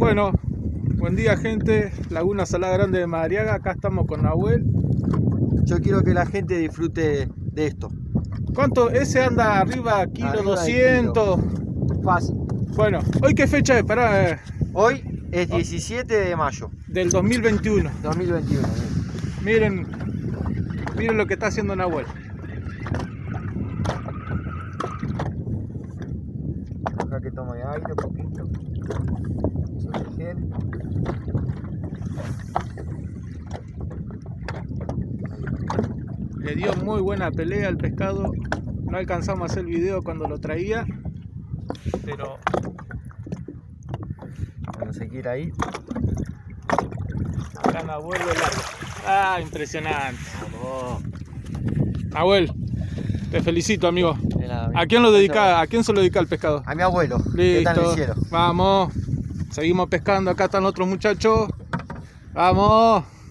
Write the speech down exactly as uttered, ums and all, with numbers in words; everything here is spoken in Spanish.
Bueno, buen día gente, Laguna Salada Grande de Madariaga, acá estamos con Nahuel. Yo quiero que la gente disfrute de esto. ¿Cuánto? Ese anda arriba, kilo Arriba de doscientos. kilo. Fácil. Bueno, ¿hoy qué fecha es? Pará, eh, Hoy es diecisiete de mayo del dos mil veintiuno. dos mil veintiuno. Miren, miren lo que está haciendo Nahuel. Acá que tome aire un poquito. Sumerger. Le dio muy buena pelea al pescado. No alcanzamos a hacer el video cuando lo traía, pero Cuando se quiera ir. acá Nahuel lo larga. Ah, impresionante. Vamos. Nahuel, te felicito, amigo. De nada, ¿A quién lo dedica? ¿A quién se lo dedica el pescado? A mi abuelo, que está en el Listo. cielo. Vamos. Seguimos pescando. Acá están otros muchachos. Vamos.